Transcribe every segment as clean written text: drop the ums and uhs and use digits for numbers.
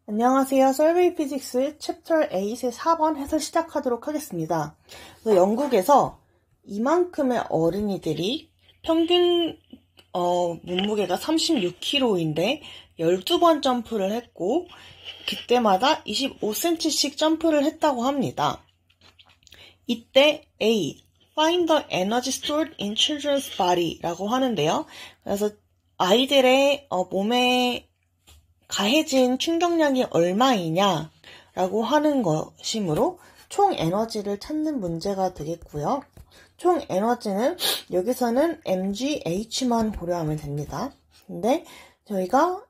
안녕하세요. Survey Physics Chapter 8의 4번 해설 시작하도록 하겠습니다. 영국에서 이만큼의 어린이들이 평균 몸무게가 36kg인데 12번 점프를 했고 그때마다 25cm씩 점프를 했다고 합니다. 이때 A. Find the energy stored in children's body 라고 하는데요. 그래서 아이들의 몸에 가해진 충격량이 얼마이냐 라고 하는 것이므로 총 에너지를 찾는 문제가 되겠고요. 총 에너지는 여기서는 mgh만 고려하면 됩니다. 근데 저희가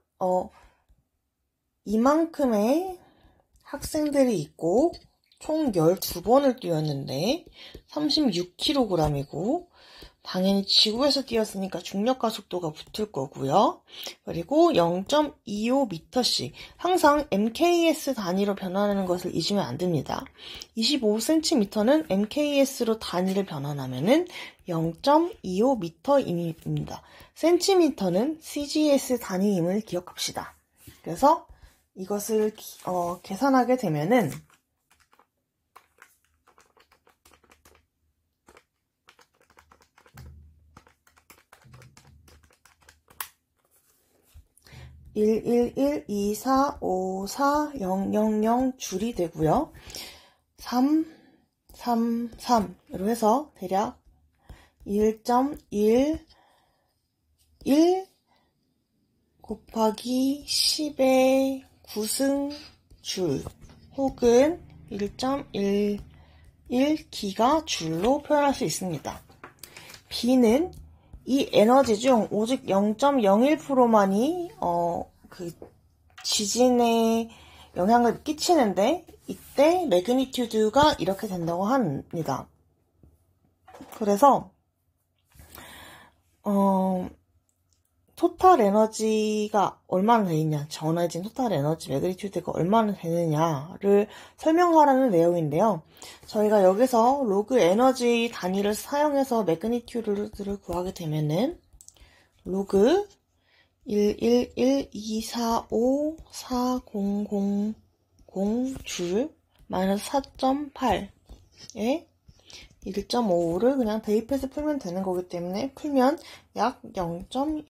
이만큼의 학생들이 있고 총 12번을 뛰었는데 36kg이고 당연히 지구에서 뛰었으니까 중력과 속도가 붙을 거고요. 그리고 0.25m씩 항상 MKS 단위로 변환하는 것을 잊으면 안 됩니다. 25cm는 MKS로 단위를 변환하면은 0.25m입니다. cm는 CGS 단위임을 기억합시다. 그래서 이것을 계산하게 되면은 111245400 줄이 되고요. 333으로 해서 대략 1.11 곱하기 10의 9승 줄 혹은 1.11 기가줄로 표현할 수 있습니다. B는 이 에너지 중 오직 0.01%만이 그 지진에 영향을 끼치는데 이때 매그니튜드가 이렇게 된다고 합니다. 그래서 토탈 에너지가 얼마나 되느냐, 전해진 토탈 에너지 매그니튜드가 얼마나 되느냐를 설명하라는 내용인데요. 저희가 여기서 로그 에너지 단위를 사용해서 매그니튜드를 구하게 되면은 로그 111245400줄 마이너스 4.8에 1.55를 그냥 대입해서 풀면 되는 거기 때문에 풀면 약 0.01